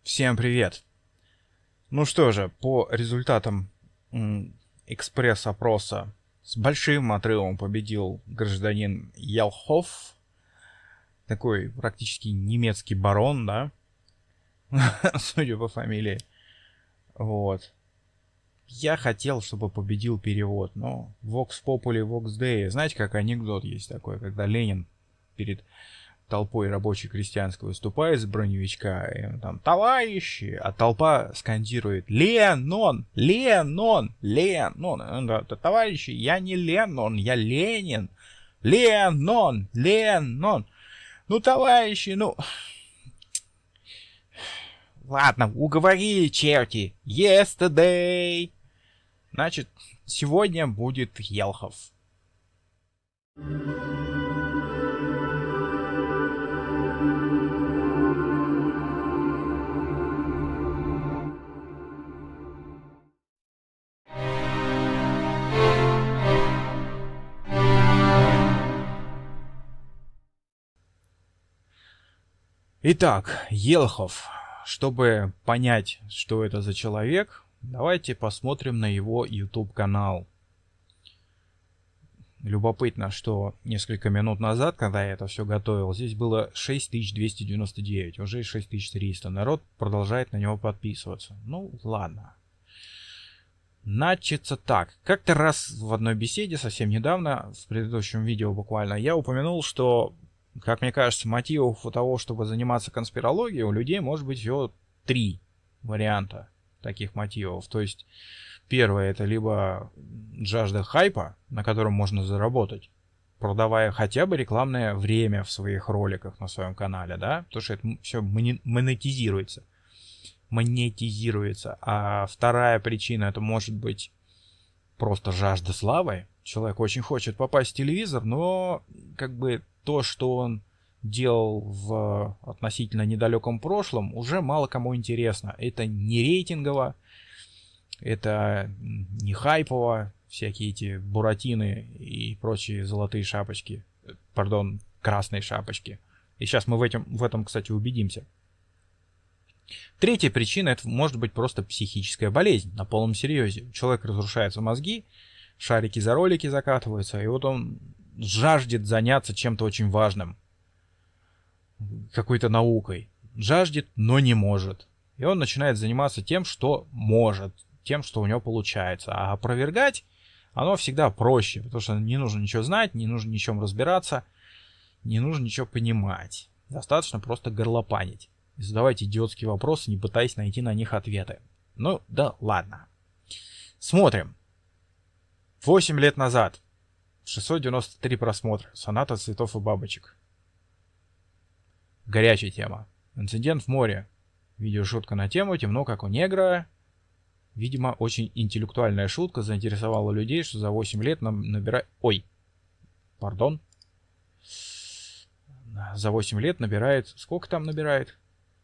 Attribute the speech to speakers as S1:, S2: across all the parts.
S1: Всем привет! Ну что же, по результатам экспресс-опроса с большим отрывом победил гражданин Ялхов, такой практически немецкий барон, да, судя по фамилии. Вот. Я хотел, чтобы победил перевод, но Vox Populi, Vox Dei. Знаете, как анекдот есть такой, когда Ленин перед толпой рабочей крестьянской выступает с броневичка, и он там «Товарищи!», а толпа скандирует «Ленон! Ленон! Ленон!». Он говорит: «Товарищи, я не Ленон, я Ленин! Ленон! Ленон!». Ну, товарищи, ну... Ладно, уговорили черти. Yesterday. Значит, сегодня будет Елхов. Итак, Елхов. Чтобы понять, что это за человек, давайте посмотрим на его YouTube-канал. Любопытно, что несколько минут назад, когда я это все готовил, здесь было 6299, уже 6300. Народ продолжает на него подписываться. Ну, ладно. Начаться так. Как-то раз в одной беседе, совсем недавно, в предыдущем видео буквально, я упомянул, что, как мне кажется, мотивов у того, чтобы заниматься конспирологией, у людей может быть всего 3 варианта таких мотивов. То есть, первое — это либо жажда хайпа, на котором можно заработать, продавая хотя бы рекламное время в своих роликах на своем канале, да, потому что это все монетизируется. А вторая причина — это может быть просто жажда славы. Человек очень хочет попасть в телевизор, но как бы то, что он делал в относительно недалеком прошлом, уже мало кому интересно. Это не рейтингово, это не хайпово, всякие эти буратины и прочие золотые шапочки, пардон, красные шапочки. И сейчас мы в этом, кстати, убедимся. Третья причина — это может быть просто психическая болезнь на полном серьезе. У человека разрушаются мозги, шарики за ролики закатываются, и вот он жаждет заняться чем-то очень важным, какой-то наукой. Жаждет, но не может. И он начинает заниматься тем, что может, тем, что у него получается. А опровергать оно всегда проще, потому что не нужно ничего знать, не нужно ничем разбираться, не нужно ничего понимать. Достаточно просто горлопанить. И задавайте идиотские вопросы, не пытаясь найти на них ответы. Ну, да ладно. Смотрим. 8 лет назад. 693 просмотра. Соната цветов и бабочек. Горячая тема. Инцидент в море. Видеошутка на тему «Темно, как у негра». Видимо, очень интеллектуальная шутка заинтересовала людей, что за 8 лет набирает... Ой, пардон. За 8 лет набирает... Сколько там набирает?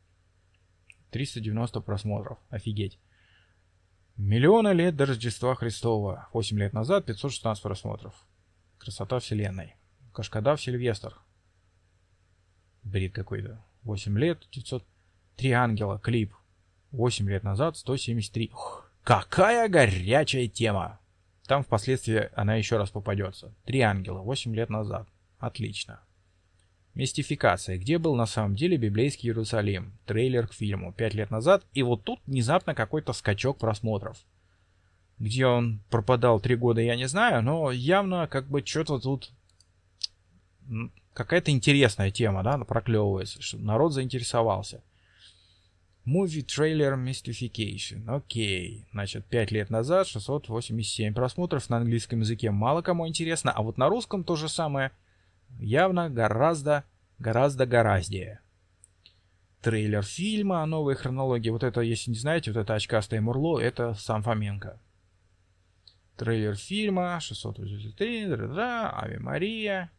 S1: 390 просмотров. Офигеть. Миллионы лет до Рождества Христова. 8 лет назад 516 просмотров. Красота вселенной. Кашкадав Сильвестр. Бред какой-то. 8 лет 900. 3 ангела. Клип. 8 лет назад 173. Ух, какая горячая тема. Там впоследствии она еще раз попадется. 3 ангела. 8 лет назад. Отлично. Мистификация. Где был на самом деле библейский Иерусалим? Трейлер к фильму 5 лет назад. И вот тут внезапно какой-то скачок просмотров. Где он пропадал 3 года, я не знаю, но явно как бы что-то тут... Какая-то интересная тема, да, проклевывается, что народ заинтересовался. Movie Trailer Mystification. Окей. Значит, 5 лет назад 687 просмотров на английском языке. Мало кому интересно. А вот на русском то же самое. Явно гораздо гораздее. Трейлер фильма о новой хронологии. Вот это, если не знаете, вот это очкастое Мурло, это сам Фоменко. Трейлер фильма 683, Аве Мария.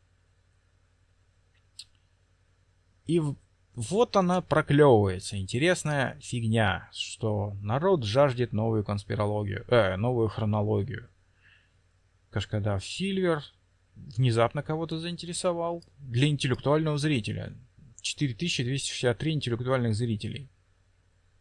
S1: И вот она проклевывается. Интересная фигня, что народ жаждет новую конспирологию, новую хронологию. Кашкадав Сильвер внезапно кого-то заинтересовал. Для интеллектуального зрителя. 4263 интеллектуальных зрителей.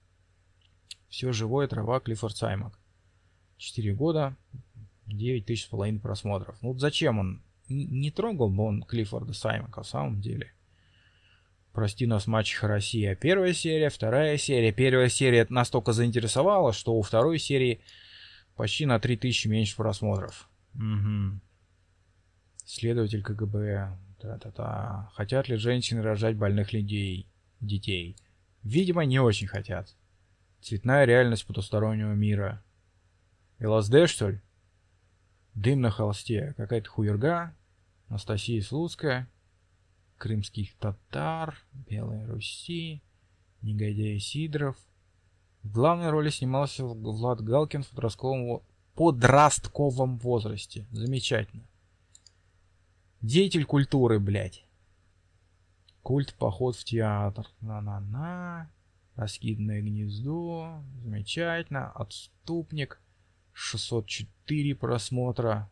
S1: Все живое, трава, Клиффорд Саймак. 4 года, 9,5 просмотров. Ну вот зачем он? Не трогал бы он Клиффорда Саймака в самом деле. «Прости нас, мачеха Россия». Первая серия, вторая серия. Первая серия настолько заинтересовала, что у второй серии почти на 3000 меньше просмотров. Угу. Следователь КГБ. Та-та-та. Хотят ли женщины рожать больных детей? Видимо, не очень хотят. Цветная реальность потустороннего мира. ЛСД, что ли? Дым на холсте. Какая-то хуерга. Анастасия Слуцкая. Крымских татар. Белая Руси. Негодяй Сидоров. В главной роли снимался Влад Галкин в подростковом возрасте. Замечательно. Деятель культуры, блядь. Культ, поход в театр. На-на-на. Раскиданное гнездо. Замечательно. Отступник. 604 просмотра.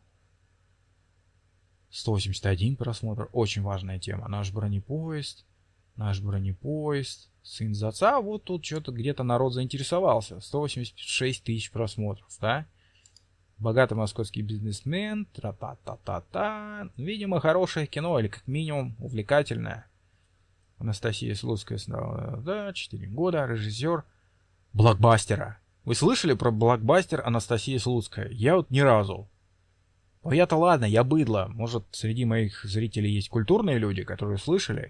S1: 181 просмотр. Очень важная тема. Наш бронепоезд. Сын за отца. Вот тут что-то где-то народ заинтересовался. 186 тысяч просмотров, да? Богатый московский бизнесмен. Тра-та-та-та-та. Видимо, хорошее кино, или как минимум увлекательное. Анастасия Слуцкая, да, 4 года. Режиссер блокбастера. Вы слышали про блокбастер Анастасия Слуцкая? Я вот ни разу. Но я-то ладно, я быдло. Может, среди моих зрителей есть культурные люди, которые слышали?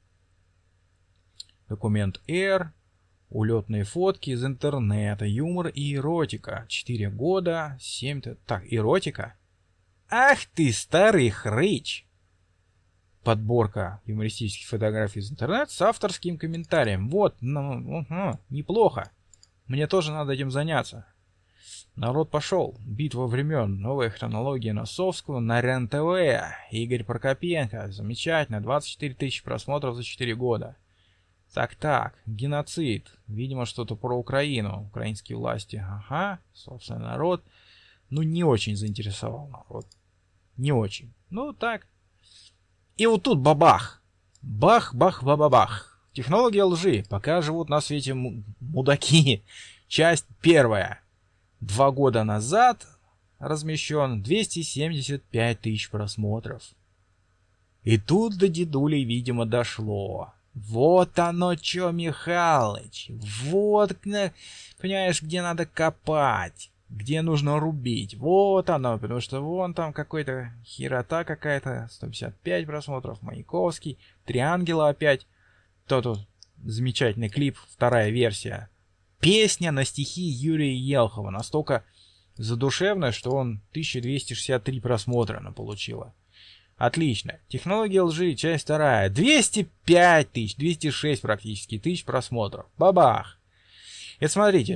S1: Документ R. Улетные фотки из интернета. Юмор и эротика. 4 года. 7... Так, эротика? Ах ты, старый хрыч! Подборка юмористических фотографий из интернета с авторским комментарием. Вот, неплохо. Мне тоже надо этим заняться. Народ пошел. Битва времен. Новая хронология Носовского на РЕН-ТВ. Игорь Прокопенко. Замечательно. 24 тысячи просмотров за 4 года. Так. Геноцид. Видимо, что-то про Украину. Украинские власти. Ага. Собственно, народ. Ну, не очень заинтересовал народ. Не очень. Ну, так. И вот тут бабах. Бах-бах-бабабах. Технология лжи. Пока живут на свете мудаки. Часть 1. 2 года назад размещен 275 тысяч просмотров. И тут до дедулей, видимо, дошло. Вот оно чё, Михалыч. Вот, понимаешь, где надо копать. Где нужно рубить. Вот оно, потому что вон там какой-то херота какая-то. 155 просмотров. Маяковский. 3 ангела опять. Тут замечательный клип, 2 версия. Песня на стихи Юрия Елхова. Настолько задушевная, что он 1263 просмотра она получила. Отлично. Технология лжи, часть 2. 205 тысяч, 206 практически тысяч просмотров. Бабах. Это смотрите.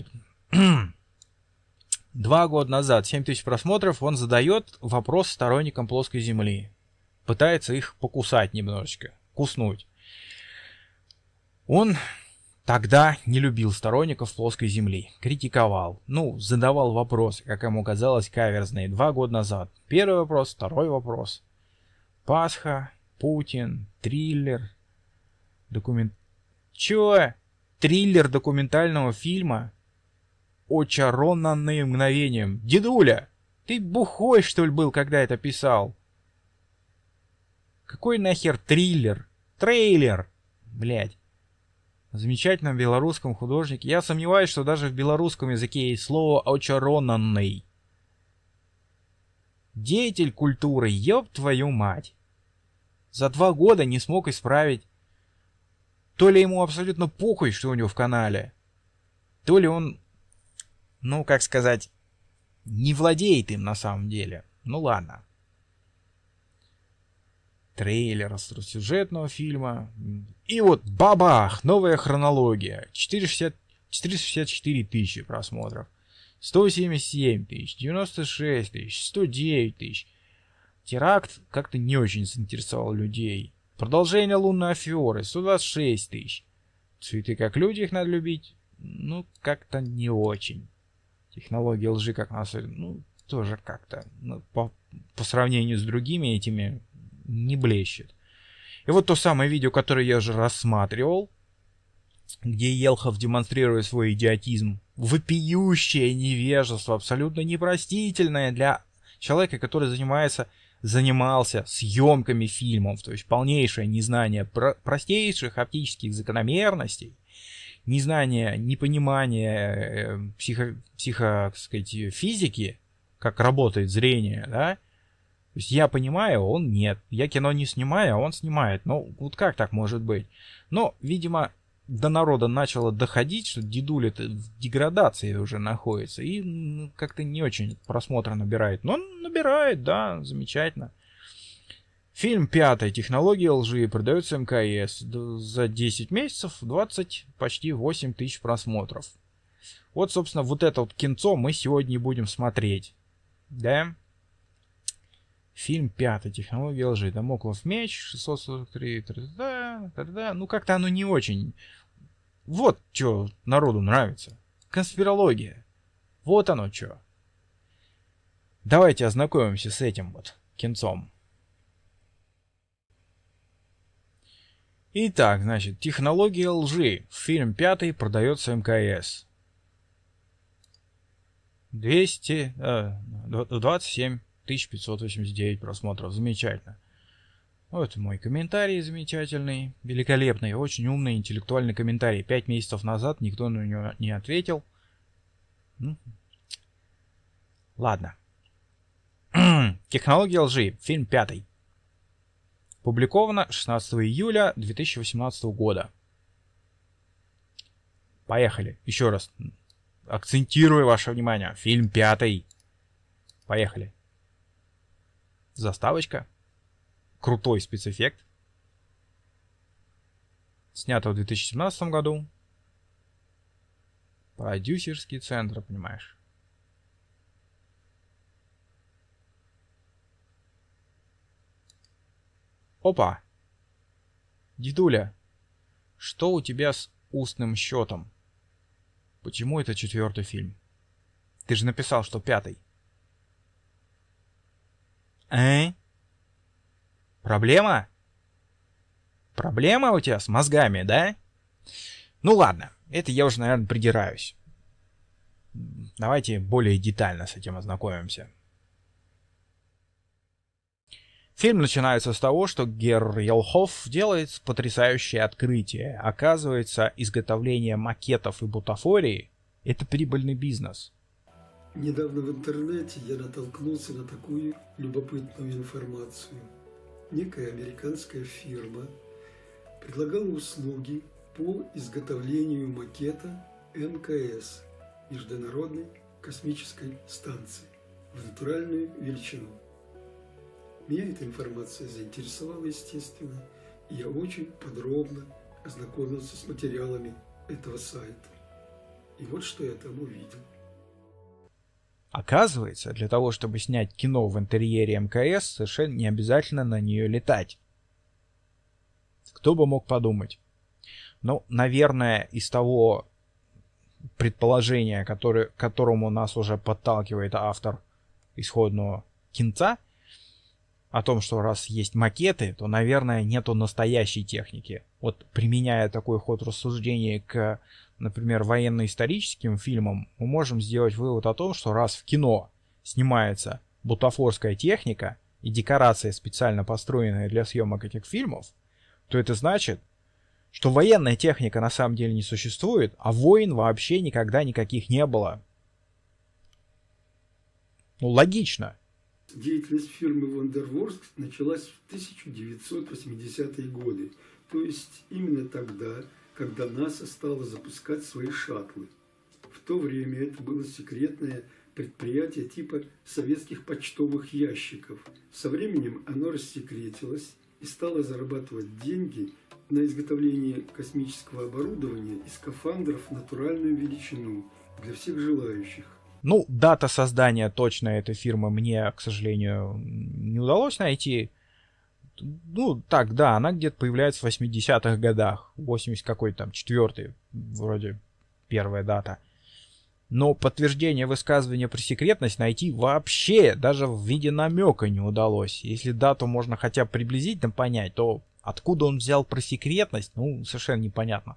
S1: 2 года назад 7 тысяч просмотров. Он задает вопрос сторонникам плоской земли. Пытается их покусать немножечко. Куснуть. Он тогда не любил сторонников плоской земли. Критиковал. Ну, задавал вопросы, как ему казалось, каверзные. 2 года назад. Первый вопрос, второй вопрос. Пасха, Путин, триллер, Чё? Триллер документального фильма «Очарованные мгновением». Дедуля, ты бухой, что ли, был, когда это писал? Какой нахер триллер? Трейлер! Блять. В замечательном белорусском художнике. Я сомневаюсь, что даже в белорусском языке есть слово «очарованный». Деятель культуры, ёб твою мать. За 2 года не смог исправить. То ли ему абсолютно похуй, что у него в канале, то ли он, ну, как сказать, не владеет им на самом деле. Ну ладно. Трейлер остросюжетного фильма. И вот бабах! Новая хронология. 464 тысячи просмотров. 177 тысяч, 96 тысяч, 109 тысяч. Теракт как-то не очень заинтересовал людей. Продолжение лунной аферы, 126 тысяч. Цветы как люди, их надо любить. Ну, как-то не очень. Технология лжи как нас, ну, тоже как-то, ну, по сравнению с другими этими, не блещет. И вот то самое видео, которое я уже рассматривал, где Елхов демонстрирует свой идиотизм вопиющее невежество, абсолютно непростительное для человека, который занимался съемками фильмов, то есть полнейшее незнание простейших оптических закономерностей, непонимание так сказать, физики, как работает зрение, да? То есть я понимаю, он нет. Я кино не снимаю, а он снимает. Ну, вот как так может быть? Но, видимо, до народа начало доходить, что дедуля-то в деградации уже находится. И как-то не очень просмотра набирает. Но он набирает, да, замечательно. Фильм «Пятая. Технология лжи» продается МКС. За 10 месяцев почти 8 тысяч просмотров. Вот, собственно, вот это вот кинцо мы сегодня будем смотреть. Да? Фильм «Пятая. Технология лжи». Дамоклов меч, 643. Ну, как-то оно не очень. Вот что народу нравится. Конспирология. Вот оно что. Давайте ознакомимся с этим вот кинцом. Итак, значит, «Технология лжи». Фильм «Пятый» продается МКС. 27 589 просмотров. Замечательно. Вот мой комментарий замечательный, великолепный, очень умный, интеллектуальный комментарий. 5 месяцев назад никто на него не ответил. Ладно. «Технология лжи». Фильм «Пятый». Опубликовано 16 июля 2018 года. Поехали. Еще раз. Акцентирую ваше внимание. Фильм «Пятый». Поехали. Заставочка. Крутой спецэффект. Снято в 2017 году. Продюсерский центр, понимаешь. Опа. Дедуля, что у тебя с устным счетом? Почему это 4-й фильм? Ты же написал, что 5-й. Проблема? Проблема у тебя с мозгами, да? Ну ладно, это я уже, наверное, придираюсь. Давайте более детально с этим ознакомимся. Фильм начинается с того, что Герр Елхоф делает потрясающее открытие. Оказывается, изготовление макетов и бутафории – это прибыльный бизнес.
S2: Недавно в интернете я натолкнулся на такую любопытную информацию. Некая американская фирма предлагала услуги по изготовлению макета МКС – Международной космической станции в натуральную величину. Меня эта информация заинтересовала, естественно, и я очень подробно ознакомился с материалами этого сайта. И вот что я там увидел.
S1: Оказывается, для того, чтобы снять кино в интерьере МКС, совершенно не обязательно на нее летать. Кто бы мог подумать? Ну, наверное, из того предположения, к которому нас уже подталкивает автор исходного кинца, о том, что раз есть макеты, то, наверное, нету настоящей техники. Вот применяя такой ход рассуждения к, например, военно-историческим фильмам, мы можем сделать вывод о том, что раз в кино снимается бутафорская техника и декорация, специально построенная для съемок этих фильмов, то это значит, что военная техника на самом деле не существует, а войн вообще никогда никаких не было. Ну, логично.
S2: Деятельность фирмы Вондерворкс началась в 1980-е годы, то есть именно тогда, когда НАСА стала запускать свои шаттлы. В то время это было секретное предприятие типа советских почтовых ящиков. Со временем оно рассекретилось и стало зарабатывать деньги на изготовление космического оборудования и скафандров в натуральную величину для всех желающих.
S1: Ну, дата создания точно этой фирмы мне, к сожалению, не удалось найти. Ну, так, да, она где-то появляется в 80-х годах. 80 какой-то там, 4-й, вроде первая дата. Но подтверждение высказывания про секретность найти вообще даже в виде намека не удалось. Если дату можно хотя бы приблизительно понять, то откуда он взял про секретность, ну, совершенно непонятно.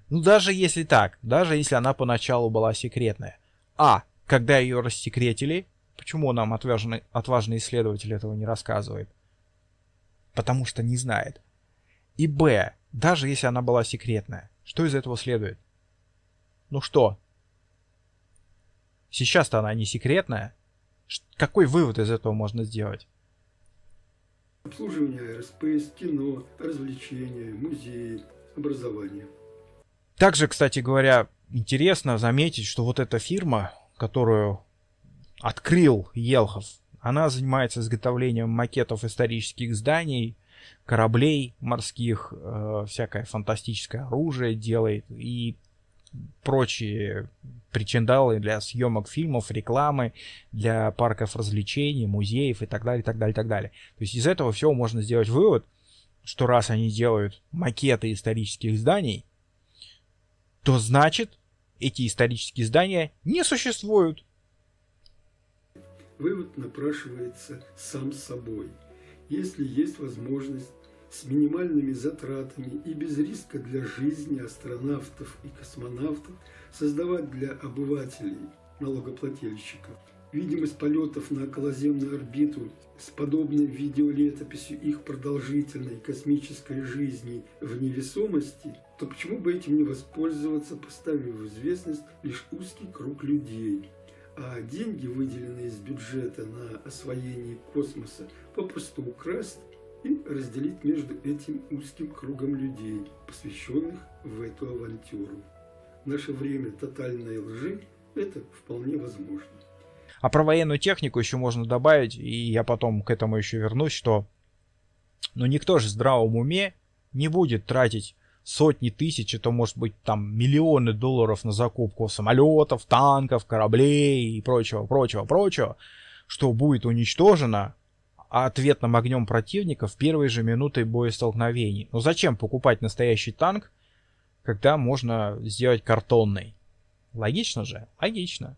S1: Ну, даже если так, даже если она поначалу была секретная. Когда ее рассекретили, почему нам отважный исследователь этого не рассказывает? Потому что не знает. И Б, даже если она была секретная, что из этого следует? Ну что? Сейчас-то она не секретная. Какой вывод из этого можно сделать?
S2: Обслуживание АРСПС, кино, развлечения, музеи, образование.
S1: Также, кстати говоря, интересно заметить, что вот эта фирма, которую открыл Елхов, она занимается изготовлением макетов исторических зданий, кораблей морских, всякое фантастическое оружие делает и прочие причиндалы для съемок фильмов, рекламы, для парков развлечений, музеев и так далее, так далее, так далее. То есть из этого всего можно сделать вывод, что раз они делают макеты исторических зданий, то значит, эти исторические здания не существуют.
S2: Вывод напрашивается сам собой. Если есть возможность с минимальными затратами и без риска для жизни астронавтов и космонавтов создавать для обывателей, налогоплательщиков, видимость полетов на околоземную орбиту с подобной видеолетописью их продолжительной космической жизни в невесомости, то почему бы этим не воспользоваться, поставив в известность лишь узкий круг людей, а деньги, выделенные из бюджета на освоение космоса, попросту украсть и разделить между этим узким кругом людей, посвященных в эту авантюру. В наше время тотальной лжи это вполне возможно.
S1: А про военную технику еще можно добавить, и я потом к этому еще вернусь, что никто же в здравом уме не будет тратить сотни тысяч, это может быть там миллионы долларов на закупку самолетов, танков, кораблей и прочего, что будет уничтожено ответным огнем противника в первые же минуты боестолкновений. Но зачем покупать настоящий танк, когда можно сделать картонный? Логично же? Логично.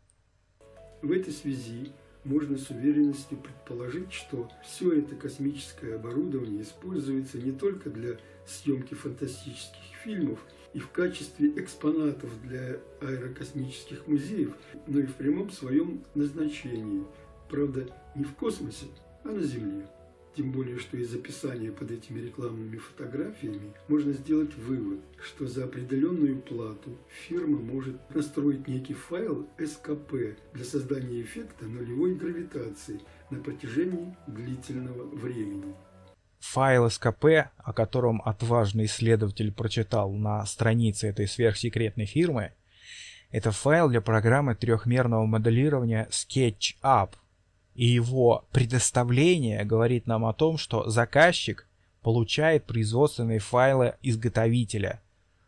S2: В этой связи можно с уверенностью предположить, что все это космическое оборудование используется не только для съемки фантастических фильмов и в качестве экспонатов для аэрокосмических музеев, но и в прямом своем назначении. Правда, не в космосе, а на Земле. Тем более, что из описания под этими рекламными фотографиями можно сделать вывод, что за определенную плату фирма может настроить некий файл СКП для создания эффекта нулевой гравитации на протяжении длительного времени.
S1: Файл СКП, о котором отважный исследователь прочитал на странице этой сверхсекретной фирмы, это файл для программы трехмерного моделирования SketchUp. И его предоставление говорит нам о том, что заказчик получает производственные файлы изготовителя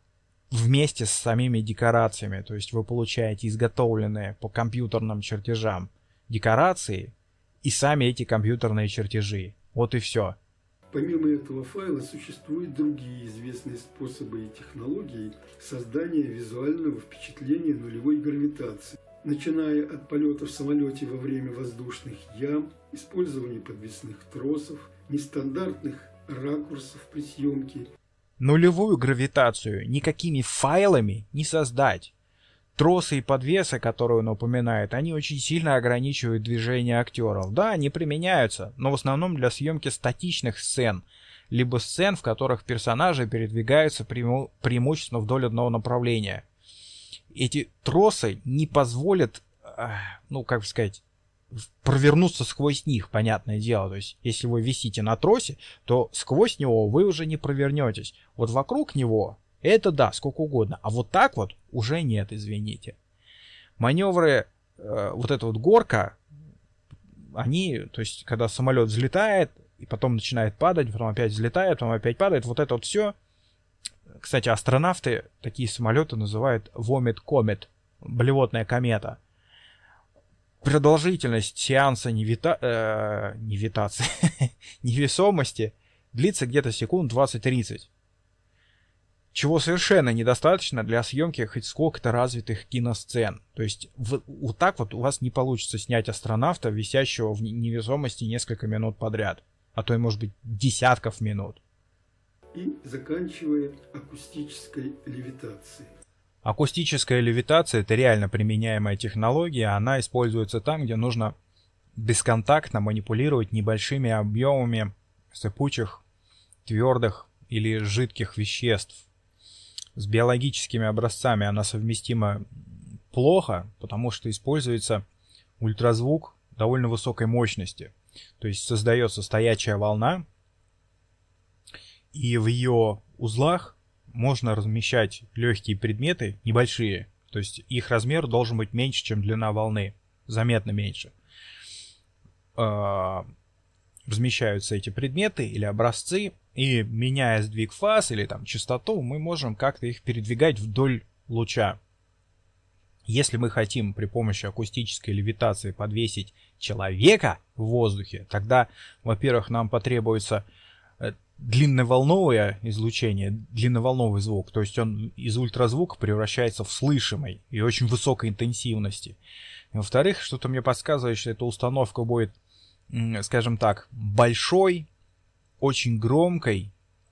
S1: вместе с самими декорациями. То есть вы получаете изготовленные по компьютерным чертежам декорации и сами эти компьютерные чертежи. Вот и все.
S2: Помимо этого файла существуют другие известные способы и технологии создания визуального впечатления нулевой гравитации. Начиная от полета в самолете во время воздушных ям, использования подвесных тросов, нестандартных ракурсов при съемке.
S1: Нулевую гравитацию никакими файлами не создать. Тросы и подвесы, которые он упоминает, они очень сильно ограничивают движение актеров. Да, они применяются, но в основном для съемки статичных сцен, либо сцен, в которых персонажи передвигаются преимущественно вдоль одного направления. Эти тросы не позволят, провернуться сквозь них, понятное дело. То есть, если вы висите на тросе, то сквозь него вы уже не провернетесь. Вот вокруг него, это да, сколько угодно. А вот так вот уже нет, извините. Маневры, вот эта вот горка, они, то есть, когда самолет взлетает, и потом начинает падать, потом опять взлетает, потом опять падает, вот это вот все. Кстати, астронавты такие самолеты называют Vomit Comet, блевотная комета. Продолжительность сеанса невесомости длится где-то секунд 20-30. Чего совершенно недостаточно для съемки хоть сколько-то развитых киносцен. То есть вот так вот у вас не получится снять астронавта, висящего в невесомости несколько минут подряд. А то и может быть десятков минут.
S2: и заканчивая акустической левитацией.
S1: Акустическая левитация – это реально применяемая технология. Она используется там, где нужно бесконтактно манипулировать небольшими объемами сыпучих, твердых или жидких веществ. С биологическими образцами она совместима плохо, потому что используется ультразвук довольно высокой мощности. То есть создается стоячая волна, и в ее узлах можно размещать легкие предметы, небольшие. То есть их размер должен быть меньше, чем длина волны. Заметно меньше. Размещаются эти предметы или образцы, и меняя сдвиг фаз или там частоту, мы можем как-то их передвигать вдоль луча. Если мы хотим при помощи акустической левитации подвесить человека в воздухе, тогда, во-первых, нам потребуется длинноволновое излучение, длинноволновый звук, то есть он из ультразвука превращается в слышимый и очень высокой интенсивности. И, во-вторых, что-то мне подсказывает, что эта установка будет, скажем так, большой, очень громкой,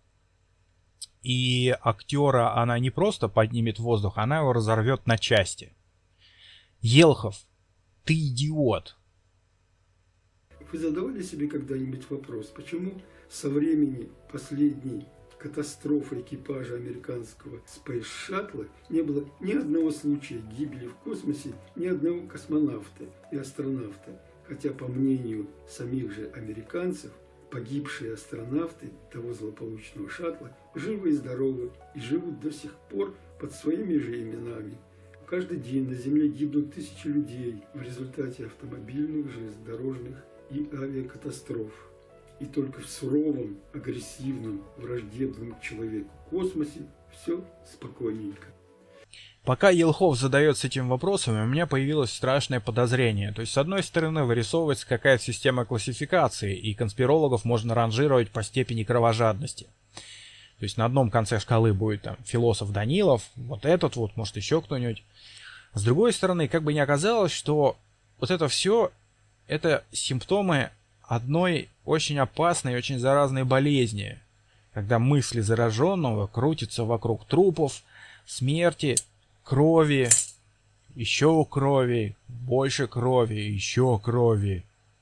S1: и актера она не просто поднимет в воздух, она его разорвет на части. Елхов, ты идиот!
S2: Вы задавали себе когда-нибудь вопрос, почему со времени последней катастрофы экипажа американского Space Shuttle не было ни одного случая гибели в космосе, ни одного космонавта и астронавта, хотя, по мнению самих же американцев, погибшие астронавты того злополучного шаттла живы и здоровы и живут до сих пор под своими же именами. Каждый день на Земле гибнут тысячи людей в результате автомобильных, железнодорожных и авиакатастроф. И только в суровом, агрессивном, враждебном к человеку космосе все спокойненько.
S1: Пока Елхов задается этим вопросом, у меня появилось страшное подозрение. То есть, с одной стороны, вырисовывается какая-то система классификации, и конспирологов можно ранжировать по степени кровожадности. То есть, на одном конце шкалы будет там философ Данилов, вот этот вот, может, еще кто-нибудь. С другой стороны, как бы ни оказалось, что вот это все, это симптомы одной очень опасной, очень заразной болезни, когда мысли зараженного крутятся вокруг трупов, смерти, крови, еще крови, больше крови, еще крови.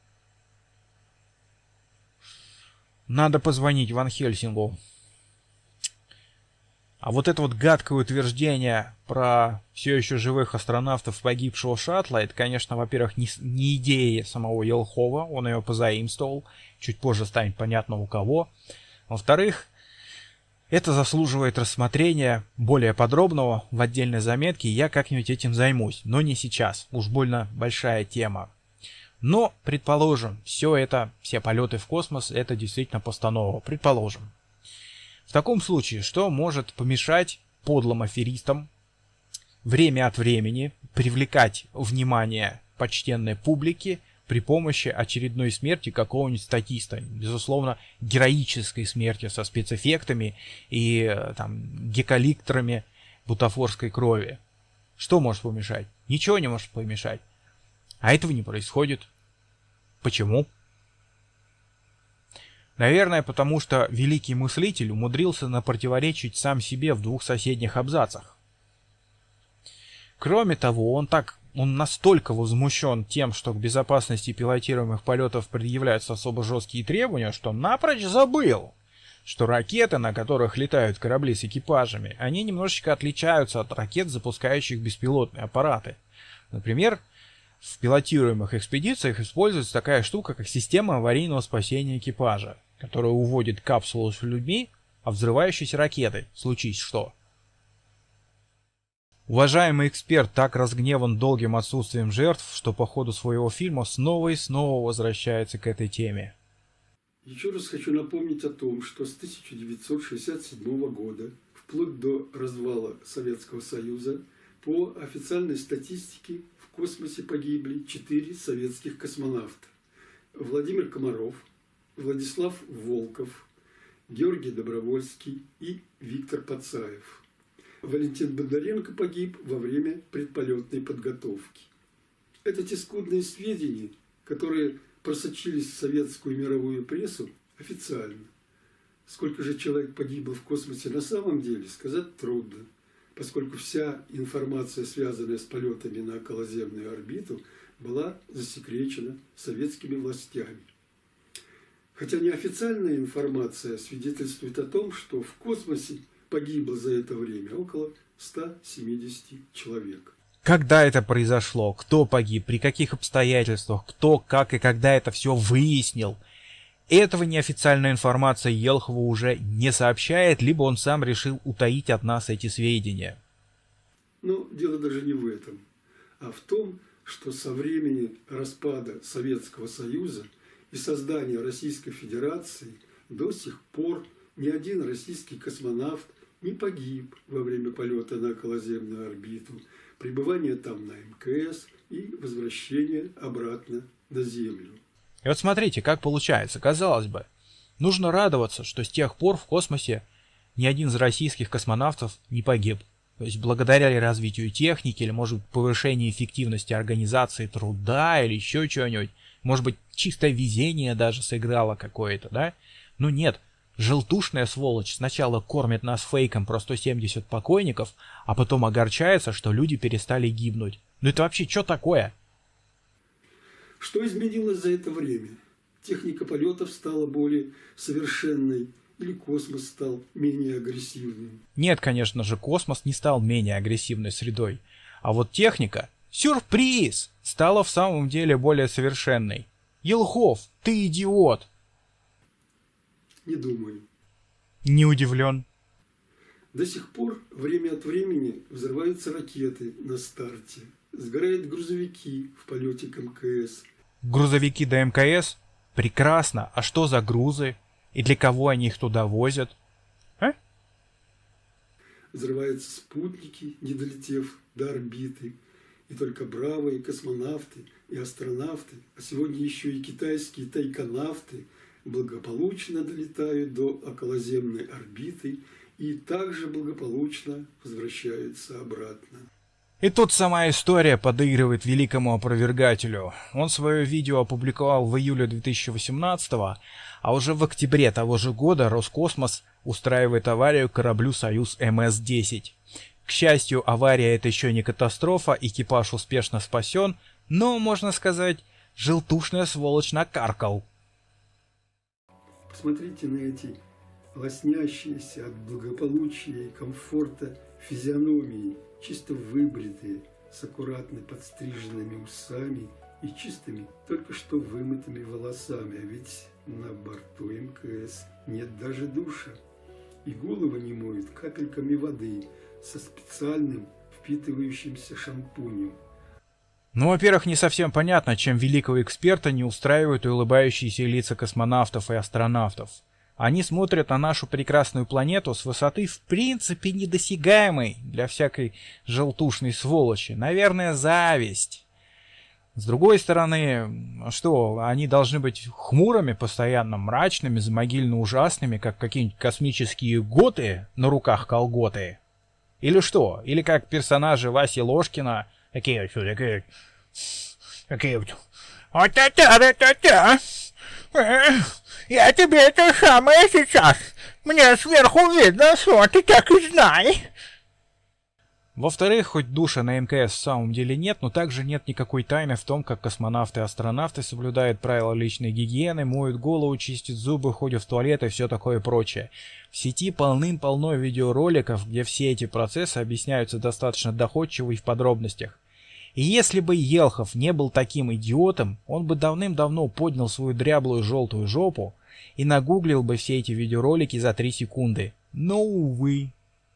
S1: Надо позвонить Ван Хельсингу. А вот это вот гадкое утверждение про все еще живых астронавтов погибшего шаттла, это, конечно, во-первых, не идея самого Елхова, он ее позаимствовал, чуть позже станет понятно у кого. Во-вторых, это заслуживает рассмотрения более подробного в отдельной заметке, и я как-нибудь этим займусь, но не сейчас, уж больно большая тема. Но, предположим, все полеты в космос, это действительно постанова, предположим. В таком случае, что может помешать подлым аферистам время от времени привлекать внимание почтенной публики при помощи очередной смерти какого-нибудь статиста, безусловно, героической смерти со спецэффектами и там гекаликторами бутафорской крови? Что может помешать? Ничего не может помешать. А этого не происходит. Почему? Наверное, потому что великий мыслитель умудрился напротиворечить сам себе в двух соседних абзацах. Кроме того, он настолько возмущен тем, что к безопасности пилотируемых полетов предъявляются особо жесткие требования, что напрочь забыл, что ракеты, на которых летают корабли с экипажами, они немножечко отличаются от ракет, запускающих беспилотные аппараты. Например, в пилотируемых экспедициях используется такая штука, как система аварийного спасения экипажа, которая уводит капсулу с людьми, а взрывающейся ракетой, случись что. Уважаемый эксперт так разгневан долгим отсутствием жертв, что по ходу своего фильма снова и снова возвращается к этой теме.
S2: Еще раз хочу напомнить о том, что с 1967 года, вплоть до развала Советского Союза, по официальной статистике в космосе погибли 4 советских космонавта. Владимир Комаров, Владислав Волков, Георгий Добровольский и Виктор Пацаев. Валентин Бондаренко погиб во время предполетной подготовки. Это те скудные сведения, которые просочились в советскую и мировую прессу официально. Сколько же человек погибло в космосе на самом деле, сказать трудно, поскольку вся информация, связанная с полетами на околоземную орбиту, была засекречена советскими властями. Хотя неофициальная информация свидетельствует о том, что в космосе погибло за это время около 170 человек.
S1: Когда это произошло? Кто погиб? При каких обстоятельствах? Кто, как и когда это все выяснил? Этого неофициальная информация Елхову уже не сообщает, либо он сам решил утаить от нас эти сведения.
S2: Но дело даже не в этом, а в том, что со времени распада Советского Союза и создания Российской Федерации до сих пор ни один российский космонавт не погиб во время полета на околоземную орбиту, пребывания там на МКС и возвращения обратно на Землю.
S1: И вот смотрите, как получается. Казалось бы, нужно радоваться, что с тех пор в космосе ни один из российских космонавтов не погиб. То есть благодаря развитию техники или, может быть, повышению эффективности организации труда или еще чего-нибудь. Может быть, чистое везение даже сыграло какое-то, да? Но нет, желтушная сволочь сначала кормит нас фейком про 170 покойников, а потом огорчается, что люди перестали гибнуть. Ну это вообще что такое?
S2: Что изменилось за это время? Техника полетов стала более совершенной или космос стал менее агрессивным?
S1: Нет, конечно же, космос не стал менее агрессивной средой. А вот техника, сюрприз, стала в самом деле более совершенной. Елхов, ты идиот!
S2: Не думаю.
S1: Не удивлен.
S2: До сих пор время от времени взрываются ракеты на старте, сгорают грузовики в полете к МКС.
S1: Грузовики до МКС? Прекрасно. А что за грузы? И для кого они их туда возят? А?
S2: Взрываются спутники, не долетев до орбиты. И только бравые космонавты и астронавты, а сегодня еще и китайские тайконавты, благополучно долетают до околоземной орбиты и также благополучно возвращаются обратно.
S1: И тут сама история подыгрывает великому опровергателю. Он свое видео опубликовал в июле 2018-го, а уже в октябре того же года Роскосмос устраивает аварию кораблю «Союз МС-10». К счастью, авария — это еще не катастрофа, экипаж успешно спасен, но, можно сказать, желтушная сволочь накаркал.
S2: Посмотрите на эти лоснящиеся от благополучия и комфорта физиономии, чисто выбритые, с аккуратно подстриженными усами и чистыми, только что вымытыми волосами. А ведь на борту МКС нет даже душа. И голову не моют капельками воды со специальным впитывающимся шампунем.
S1: Ну, во-первых, не совсем понятно, чем великого эксперта не устраивают и улыбающиеся лица космонавтов и астронавтов. Они смотрят на нашу прекрасную планету с высоты в принципе недосягаемой для всякой желтушной сволочи. Наверное, зависть. С другой стороны, что, они должны быть хмурыми, постоянно мрачными, замогильно ужасными, как какие-нибудь космические готы на руках колготы? Или что? Или как персонажи Васи Ложкина, такие вот. Вот это. Я тебе это самое сейчас. Мне сверху видно, что ты так и знай. Во-вторых, хоть душа на МКС в самом деле нет, но также нет никакой тайны в том, как космонавты и астронавты соблюдают правила личной гигиены, моют голову, чистят зубы, ходят в туалет и все такое прочее. В сети полным-полно видеороликов, где все эти процессы объясняются достаточно доходчиво и в подробностях. И если бы Елхов не был таким идиотом, он бы давным-давно поднял свою дряблую желтую жопу и нагуглил бы все эти видеоролики за 3 секунды. Но, увы.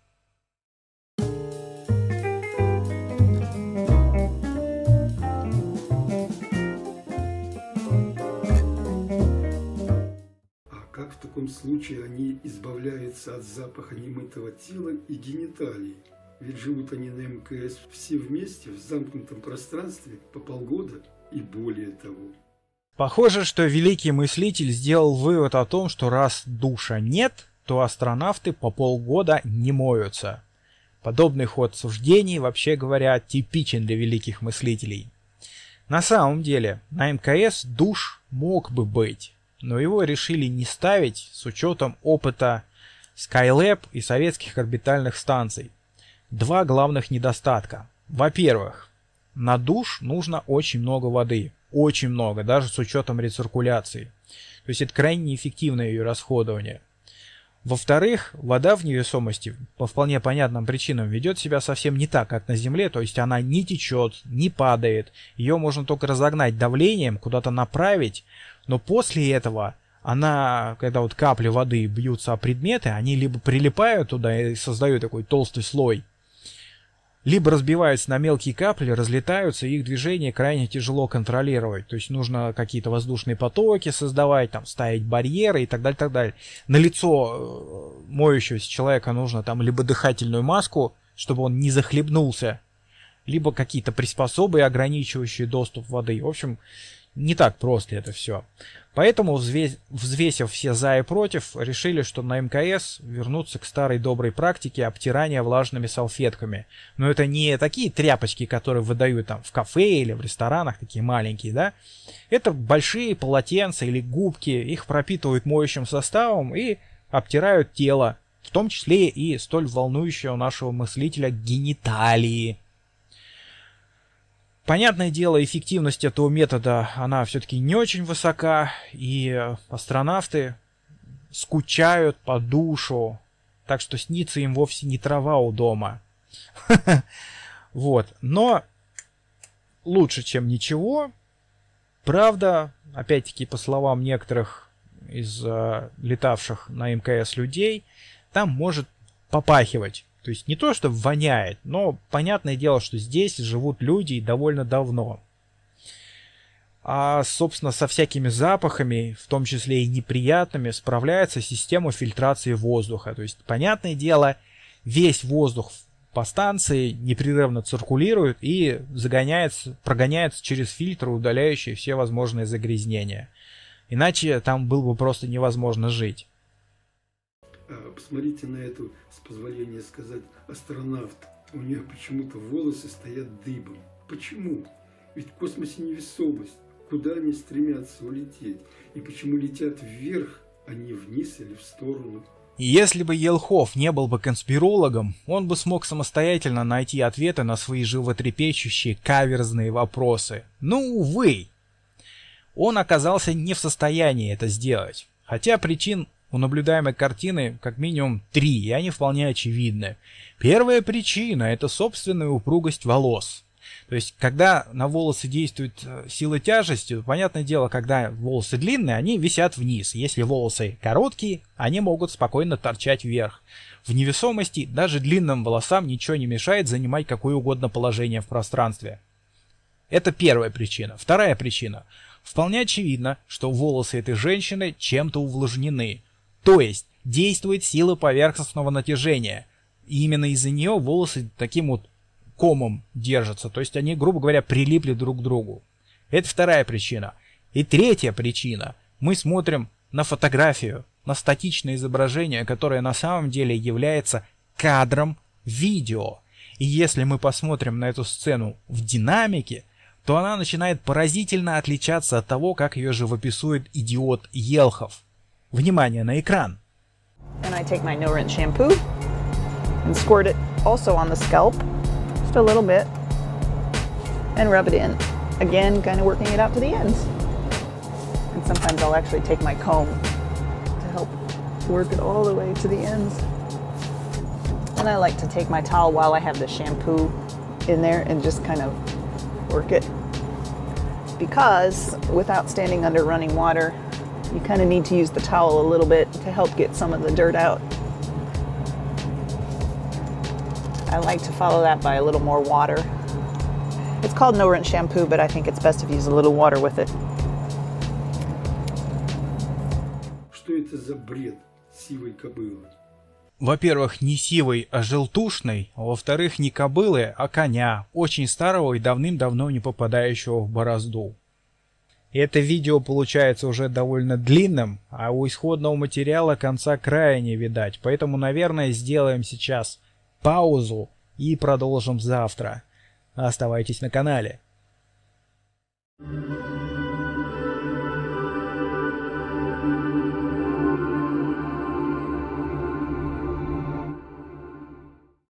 S2: Как в таком случае они избавляются от запаха немытого тела и гениталий? Ведь живут они на МКС все вместе в замкнутом пространстве по полгода и более того.
S1: Похоже, что великий мыслитель сделал вывод о том, что раз душа нет, то астронавты по полгода не моются. Подобный ход суждений, вообще говоря, типичен для великих мыслителей. На самом деле, на МКС душ мог бы быть. но его решили не ставить с учетом опыта Skylab и советских орбитальных станций. Два главных недостатка. Во-первых, на душ нужно очень много воды. Очень много, даже с учетом рециркуляции. То есть это крайне неэффективное ее расходование. Во-вторых, вода в невесомости по вполне понятным причинам ведет себя совсем не так, как на Земле. То есть она не течет, не падает. Ее можно только разогнать давлением, куда-то направить. Но после этого она, когда вот капли воды бьются о предметы, они либо прилипают туда и создают такой толстый слой, либо разбиваются на мелкие капли, разлетаются, и их движение крайне тяжело контролировать. То есть нужно какие-то воздушные потоки создавать, там, ставить барьеры и так далее, так далее. На лицо моющегося человека нужно там либо дыхательную маску, чтобы он не захлебнулся, либо какие-то приспособы, ограничивающие доступ воды. В общем, не так просто это все. Поэтому, взвесив все за и против, решили, что на МКС вернуться к старой доброй практике обтирания влажными салфетками. Но это не такие тряпочки, которые выдают там в кафе или в ресторанах, такие маленькие, да? Это большие полотенца или губки, их пропитывают моющим составом и обтирают тело, в том числе и столь волнующего нашего мыслителя гениталии. Понятное дело, эффективность этого метода, она все-таки не очень высока, и астронавты скучают по душу, так что снится им вовсе не трава у дома. Вот, но лучше, чем ничего. Правда, опять-таки, по словам некоторых из летавших на МКС людей, там может попахивать. То есть не то, что воняет, но понятное дело, что здесь живут люди довольно давно. А, собственно, со всякими запахами, в том числе и неприятными, справляется система фильтрации воздуха. То есть, понятное дело, весь воздух по станции непрерывно циркулирует и прогоняется через фильтры, удаляющие все возможные загрязнения. Иначе там было бы просто невозможно жить.
S2: Посмотрите на эту, с позволения сказать, астронавт. У нее почему-то волосы стоят дыбом. Почему? Ведь в космосе невесомость. Куда они стремятся улететь? И почему летят вверх, а не вниз или в сторону?
S1: Если бы Елхов не был бы конспирологом, он бы смог самостоятельно найти ответы на свои животрепещущие каверзные вопросы. Но, увы, он оказался не в состоянии это сделать. Хотя причин у наблюдаемой картины как минимум 3, и они вполне очевидны. Первая причина – это собственная упругость волос. То есть, когда на волосы действует сила тяжести, то, понятное дело, когда волосы длинные, они висят вниз. Если волосы короткие, они могут спокойно торчать вверх. В невесомости даже длинным волосам ничего не мешает занимать какое угодно положение в пространстве. Это первая причина. Вторая причина. Вполне очевидно, что волосы этой женщины чем-то увлажнены. То есть действует сила поверхностного натяжения. И именно из-за нее волосы таким вот комом держатся. То есть они, грубо говоря, прилипли друг к другу. Это вторая причина. И третья причина. Мы смотрим на фотографию, на статичное изображение, которое на самом деле является кадром видео. И если мы посмотрим на эту сцену в динамике, то она начинает поразительно отличаться от того, как ее живописует идиот Елхов. Внимание на экран.
S3: And I take my no-rinse shampoo and squirt it also on the scalp, just a little bit, and rub it in. Again, kind of working it out to the ends. And sometimes I'll actually take my comb to help work it all the way to the ends. And I like to take my towel while I have the shampoo in there and just kind of work it. Because without standing under running water, you kind of need to use the towel a little bit to help get some of the dirt out. I like to follow that by a little more water. It's called no-rinse shampoo, but I think it's best if you use a little water with it.
S2: Что это за бред сивой кобылы?
S1: Во-первых, не сивой, а желтушной. А во-вторых, не кобылы, а коня, очень старого и давным-давно не попадающего в борозду. И это видео получается уже довольно длинным, а у исходного материала конца края не видать. Поэтому, наверное, сделаем сейчас паузу и продолжим завтра. Оставайтесь на канале.